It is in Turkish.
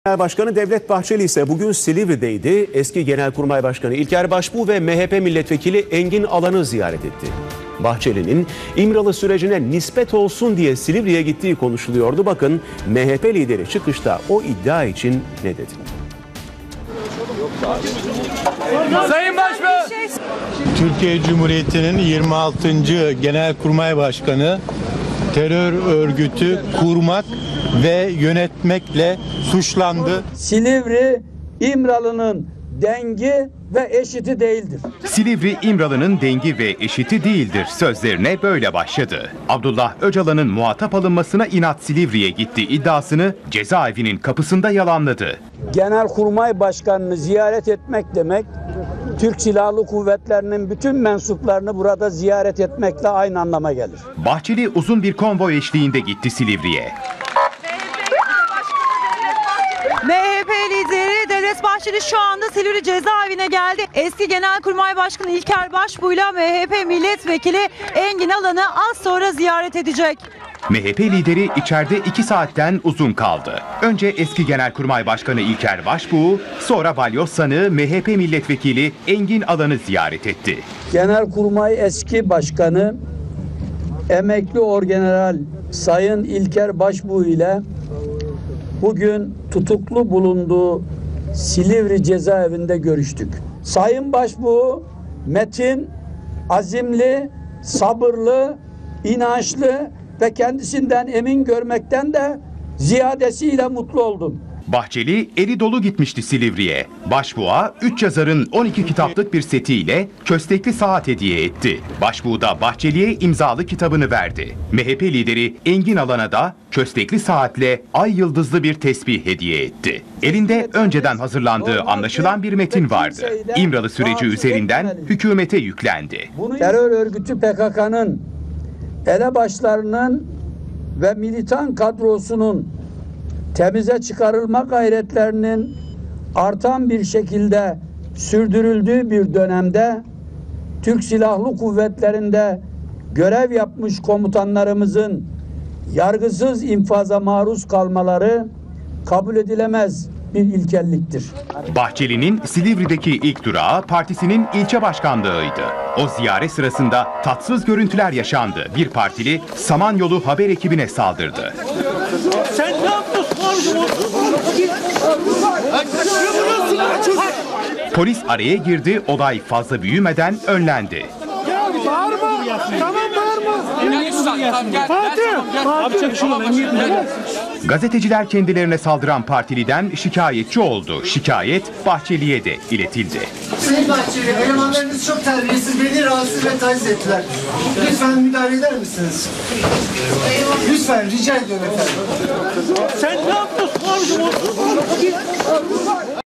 Genel Başkanı Devlet Bahçeli ise bugün Silivri'deydi. Eski Genelkurmay Başkanı İlker Başbuğ ve MHP Milletvekili Engin Alan'ı ziyaret etti. Bahçeli'nin İmralı sürecine nispet olsun diye Silivri'ye gittiği konuşuluyordu. Bakın MHP lideri çıkışta o iddia için ne dedi? Sayın Başbakan! Türkiye Cumhuriyeti'nin 26. Genelkurmay Başkanı terör örgütü kurmak ve yönetmekle suçlandı. Silivri İmralı'nın dengi ve eşiti değildir. Silivri İmralı'nın dengi ve eşiti değildir sözlerine böyle başladı. Abdullah Öcalan'ın muhatap alınmasına inat Silivri'ye gitti iddiasını cezaevinin kapısında yalanladı. Genelkurmay Başkanı'nı ziyaret etmek demek, Türk Silahlı Kuvvetleri'nin bütün mensuplarını burada ziyaret etmekle aynı anlama gelir. Bahçeli uzun bir konvoy eşliğinde gitti Silivri'ye. MHP lideri Devlet Bahçeli şu anda Silivri cezaevine geldi. Eski Genelkurmay Başkanı İlker Başbuğ'yla MHP Milletvekili Engin Alan'ı az sonra ziyaret edecek. MHP lideri içeride 2 saatten uzun kaldı. Önce eski Genelkurmay Başkanı İlker Başbuğ, sonra balyoz sanığı MHP Milletvekili Engin Alan'ı ziyaret etti. Genelkurmay eski başkanı emekli orgeneral Sayın İlker Başbuğ ile bugün tutuklu bulunduğu Silivri cezaevinde görüştük. Sayın Başbuğ metin, azimli, sabırlı, inançlı ve kendisinden emin görmekten de ziyadesiyle mutlu oldum. Bahçeli eli dolu gitmişti Silivri'ye. Başbuğ'a 3 yazarın 12 kitaplık bir setiyle köstekli saat hediye etti. Başbuğ da Bahçeli'ye imzalı kitabını verdi. MHP lideri Engin Alan'a da köstekli saatle ay yıldızlı bir tesbih hediye etti. Elinde önceden hazırlandığı anlaşılan bir metin vardı. İmralı süreci üzerinden hükümete yüklendi. Terör örgütü PKK'nın elebaşlarının ve militan kadrosunun temize çıkarılma gayretlerinin artan bir şekilde sürdürüldüğü bir dönemde Türk Silahlı Kuvvetleri'nde görev yapmış komutanlarımızın yargısız infaza maruz kalmaları kabul edilemez bir ilkelliktir. Bahçeli'nin Silivri'deki ilk durağı partisinin ilçe başkanlığıydı. O ziyaret sırasında tatsız görüntüler yaşandı. Bir partili Samanyolu haber ekibine saldırdı. Sen ne yapıyorsun? Polis araya girdi, olay fazla büyümeden önlendi. Bağırma! Tamam bağırma! Gazeteciler kendilerine saldıran partiliden şikayetçi oldu. Şikayet Bahçeli'ye de iletildi. Sayın Bahçeli, elemanlarınız çok terbiyesiz, beni rahatsız ve taciz ettiler. Lütfen müdahale eder misiniz? Lütfen, rica ediyorum efendim. Sen ne yapıyorsun?